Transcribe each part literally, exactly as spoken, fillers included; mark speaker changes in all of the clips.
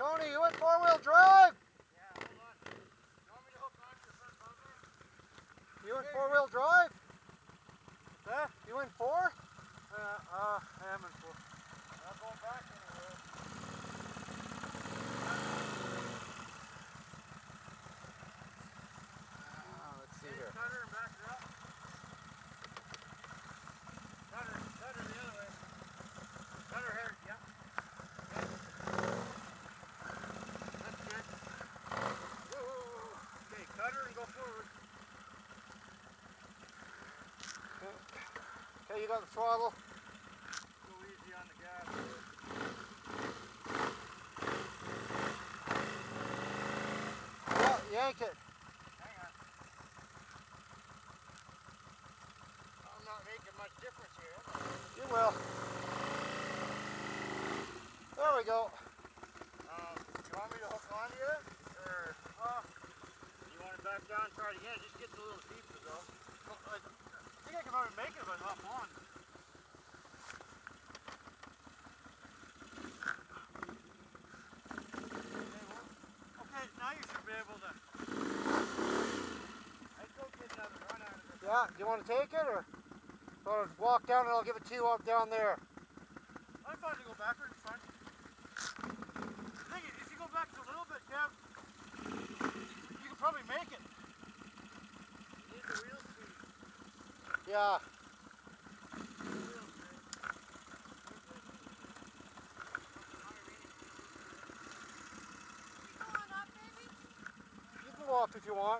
Speaker 1: Tony, you in four-wheel drive?
Speaker 2: Yeah, hold on. You want me to hook on to the front bumper?
Speaker 1: You in four-wheel drive?
Speaker 2: Huh?
Speaker 1: You in four?
Speaker 2: Uh, uh, I am in four. I'm not going back anywhere.
Speaker 1: Uh, let's see
Speaker 2: Hey,
Speaker 1: here.
Speaker 2: Cutter and back her up. Cutter, cutter the other way. Cutter her, yep. Okay. That's good. Whoa, whoa, whoa. Okay, cutter and go forward.
Speaker 1: Okay, you got the throttle.
Speaker 2: Go easy on the gas.
Speaker 1: Yeah, yank it.
Speaker 2: Hang on. I'm not making much difference here, am I?
Speaker 1: You will. There we go.
Speaker 2: Um, you want me to hook onto you? Or uh, you want it back down and try it again? It just gets a little deeper though. I think I can probably make it if I hop on. Okay, now you should be able to. I'd go get another run out of this.
Speaker 1: Yeah, do you want to take it or want to walk down and I'll give it to you up down there?
Speaker 2: I'm fine to go backward and front. The thing is, if you go back a little bit, Kev, you can probably make it. You need the wheel speed.
Speaker 1: Yeah. You can go up if you want.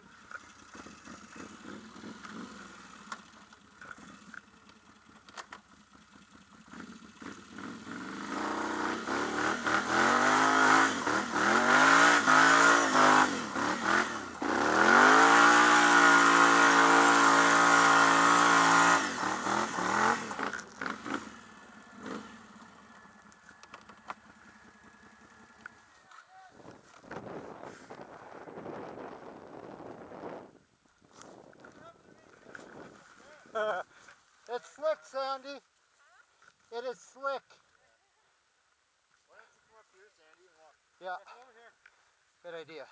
Speaker 1: It's slick, Sandy. It is slick.
Speaker 2: Why don't you come up here, Sandy, and walk?
Speaker 1: Yeah,
Speaker 2: Come over here.
Speaker 1: good idea.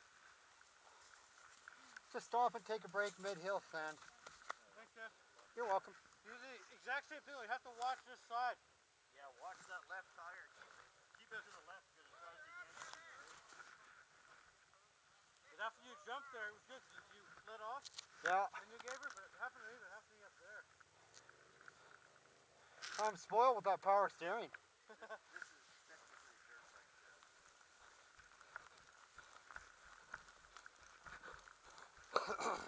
Speaker 1: Just stop and take a break mid-hill, Sand.
Speaker 2: Thanks, Kev.
Speaker 1: You're welcome.
Speaker 2: Do the exact same thing. You have to watch this side. Yeah, watch that left tire. Keep, keep it to the left because it drives against you. Because after you jumped there, it was good. You let off.
Speaker 1: Yeah.
Speaker 2: And you gave her, but it happened to me, but it happened to me up there.
Speaker 1: I'm spoiled with that power steering.
Speaker 2: This is technically dirt bike.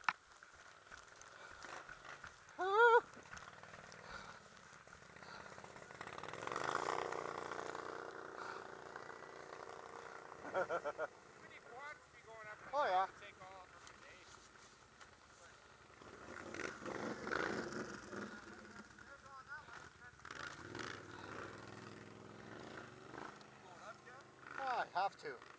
Speaker 1: Oh yeah. I have to.